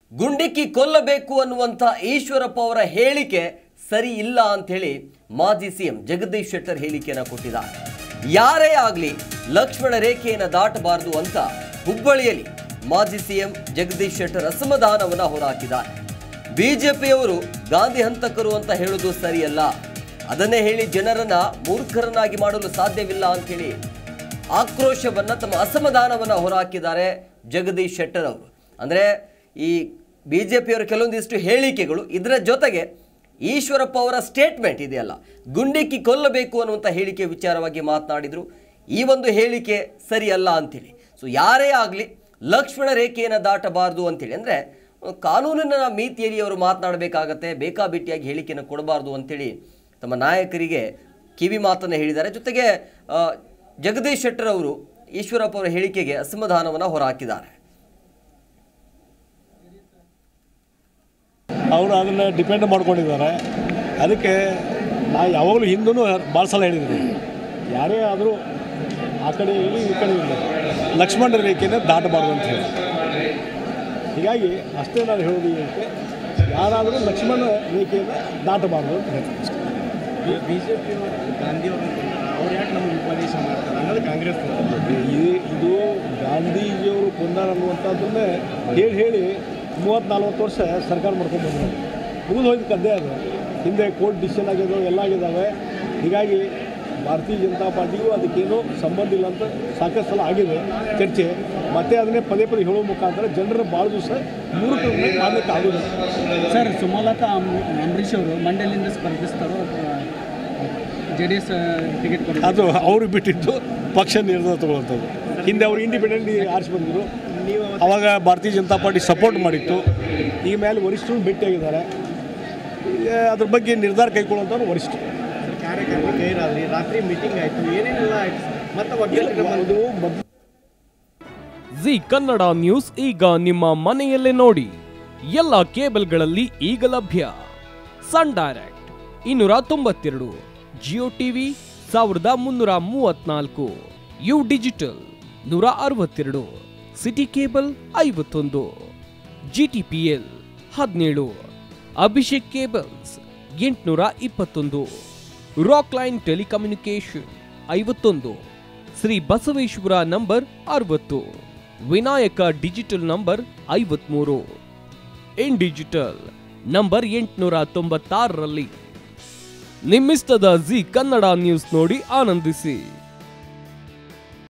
ಗುಂಡಿಕ್ಕಿ ಕೊಲ್ಲಬೇಕು ಅನ್ನುವಂತ ಈಶ್ವರಪ್ಪ ಅವರ ಹೇಳಿಕೆ ಸರಿ ಇಲ್ಲ ಅಂತ ಹೇಳಿ ಮಾಜಿ ಸಿಎಂ ಜಗದೀಶ್ ಶೆಟ್ಟರ್ ಹೇಳಿಕೆಯನ್ನು ಕೊಟ್ಟಿದ್ದಾರೆ. ಯಾರೇ ಆಗಲಿ ಲಕ್ಷ್ಮಣ ರೇಖೆಯನ್ನು ದಾಟಬಾರದು ಅಂತ ಹುಬ್ಬಳ್ಳಿಯಲ್ಲಿ ಮಾಜಿ ಸಿಎಂ ಜಗದೀಶ್ ಶೆಟ್ಟರ್ ಅಸಮಾಧಾನವನ್ನು ಹೊರಹಾಕಿದ್ದಾರೆ. ಬಿಜೆಪಿಯವರು ಗಾಂಧಿ ಹಂತಕರು ಅಂತ ಹೇಳೋದು ಸರಿಯಲ್ಲ, ಅದನ್ನೇ ಹೇಳಿ ಜನರನ್ನ ಮೂರ್ಖರನ್ನಾಗಿ ಮಾಡಲು ಸಾಧ್ಯವಿಲ್ಲ ಅಂತ ಹೇಳಿ ಆಕ್ರೋಶವನ್ನ ತಮ್ಮ ಅಸಮಾಧಾನವನ್ನ ಹೊರಹಾಕಿದ್ದಾರೆ ಜಗದೀಶ್ ಶೆಟ್ಟರ್ ಅವರು. ಅಂದರೆ ಈ ಬಿಜೆಪಿಯವರ ಕೆಲವೊಂದಿಷ್ಟು ಹೇಳಿಕೆಗಳು, ಇದರ ಜೊತೆಗೆ ಈಶ್ವರಪ್ಪ ಅವರ ಸ್ಟೇಟ್ಮೆಂಟ್ ಇದೆಯಲ್ಲ, ಗುಂಡಿಕ್ಕಿ ಕೊಲ್ಲಬೇಕು ಅನ್ನುವಂಥ ಹೇಳಿಕೆ ವಿಚಾರವಾಗಿ ಮಾತನಾಡಿದರು. ಈ ಒಂದು ಹೇಳಿಕೆ ಸರಿಯಲ್ಲ ಅಂಥೇಳಿ. ಸೊ ಯಾರೇ ಆಗಲಿ ಲಕ್ಷ್ಮಣ ರೇಖೆಯನ್ನು ದಾಟಬಾರ್ದು ಅಂಥೇಳಿ, ಅಂದರೆ ಕಾನೂನಿನ ಮಿತಿಯಲ್ಲಿ ಅವರು ಮಾತನಾಡಬೇಕಾಗತ್ತೆ, ಬೇಕಾಬಿಟ್ಟಿಯಾಗಿ ಹೇಳಿಕೆಯನ್ನು ಕೊಡಬಾರ್ದು ಅಂಥೇಳಿ ತಮ್ಮ ನಾಯಕರಿಗೆ ಕಿವಿ ಮಾತನ್ನು ಹೇಳಿದ್ದಾರೆ. ಜೊತೆಗೆ ಜಗದೀಶ್ ಶೆಟ್ಟರ್ ಅವರು ಈಶ್ವರಪ್ಪ ಅವರ ಹೇಳಿಕೆಗೆ ಅಸಮಾಧಾನವನ್ನು ಹೊರಹಾಕಿದ್ದಾರೆ. ಅವರು ಅದನ್ನು ಡಿಪೆಂಡ್ ಮಾಡ್ಕೊಂಡಿದ್ದಾರೆ. ಅದಕ್ಕೆ ನಾವು ಯಾವಾಗಲೂ ಹಿಂದೂ ಭಾಳ ಸಲ ಹೇಳಿದ್ದೀವಿ, ಯಾರೇ ಆದರೂ ಆ ಕಡೆ ಇರಲಿ ಈ ಕಡೆ ಇರಲಿ ಲಕ್ಷ್ಮಣ ರೇಖೆಯನ್ನು ದಾಟಬಾರ್ದು ಅಂತ ಹೇಳಿ. ಹೀಗಾಗಿ ಅಷ್ಟೇ ನಾನು ಹೇಳೋದು ಏನಕ್ಕೆ, ಯಾರಾದರೂ ಲಕ್ಷ್ಮಣ ರೇಖೆಯನ್ನು ದಾಟಬಾರ್ದು ಅಂತ ಹೇಳ್ತೀನಿ. ಬಿ ಜೆ ಪಿ ಗಾಂಧಿಯವರು ಅವ್ರು ಯಾಕೆ ನಮಗೆ ಉಪದೇಶ ಮಾಡ್ತಾರೆ ಅನ್ನೋದು ಕಾಂಗ್ರೆಸ್ ಇದು ಗಾಂಧೀಜಿಯವರು ಕೊಂದಾರ ಅನ್ನುವಂಥದ್ದನ್ನೇ ಹೇಳಿ 30-40 ವರ್ಷ ಸರ್ಕಾರ ಮಾಡ್ಕೊಂಡು ಬಂದರು. ಮುಗಿದು ಹೋಯ್ತು ಕದ್ದೆ. ಅದು ಹಿಂದೆ ಕೋರ್ಟ್ ಡಿಸಿಷನ್ ಆಗಿದ್ದಾವೆ, ಎಲ್ಲ ಆಗಿದ್ದಾವೆ. ಹೀಗಾಗಿ ಭಾರತೀಯ ಜನತಾ ಪಾರ್ಟಿಗೂ ಅದಕ್ಕೇನೂ ಸಂಬಂಧ ಇಲ್ಲ ಅಂತ ಸಾಕಷ್ಟು ಸಲ ಆಗಿದೆ ಚರ್ಚೆ. ಮತ್ತೆ ಅದನ್ನೇ ಪದೇ ಹೇಳೋ ಮುಖಾಂತರ ಜನರ ಭಾಳ ದಿವಸ ಮೂರ್ಖರನ್ನ ಮಾಡಲಿಕ್ಕೆ ಆಗೋದು. ಸರ್, ಸುಮಲತಾ ಅಂಬರೀಶ್ ಅವರು ಮಂಡ್ಯದಿಂದ ಸ್ಪರ್ಧಿಸ್ತಾರೋ JDS ಟಿಕೆಟ್ ಕೊಡಿ, ಅದು ಅವ್ರಿಗೆ ಬಿಟ್ಟಿದ್ದು ಪಕ್ಷ ನಿರ್ಧಾರ ತಗೊಳ್ಳುವಂಥದ್ದು. ಹಿಂದೆ ಅವರು ಇಂಡಿಪೆಂಡೆಂಟ್ ಆರಿಸಿ ಬಂದರು, ಅವಾಗ ಭಾರತೀಯ ಜನತಾ ಪಾರ್ಟಿ ಸಪೋರ್ಟ್ ಮಾಡಿತ್ತು. ಈ ಮೇಲೆ ವರಿಷ್ಠರು ಭೇಟಿಯಾಗಿದ್ದಾರೆ, ಅದ್ರ ಬಗ್ಗೆ ನಿರ್ಧಾರ ಕೈಗೊಳ್ಳುವಂಥವ್ರು ವರಿಷ್ಠರು. ಕಾರ್ಯಕ್ರಮ ಗೈರಾದ್ರಿ, ರಾತ್ರಿ ಮೀಟಿಂಗ್ ಆಯಿತು, ಏನೇನೆಲ್ಲ ಆಯಿತು, ಮತ್ತು ಜಿ ಕನ್ನಡ ನ್ಯೂಸ್ ಈಗ ನಿಮ್ಮ ಮನೆಯಲ್ಲೇ ನೋಡಿ. ಎಲ್ಲ ಕೇಬಲ್ಗಳಲ್ಲಿ ಈಗ ಲಭ್ಯ. Sun Direct 292, Jio TV 1334, U digital 162, city cable 51, GTPL 17, Abhishek cables 821, Rockline telecommunication 51, Shri Basaveshwara number 60, Vinayaka digital number 53, in digital number 896ರಲ್ಲಿ. ನಿಮ್ಮಿಸ್ತದ ಜಿ ಕನ್ನಡ ನ್ಯೂಸ್ ನೋಡಿ ಆನಂದಿಸಿ.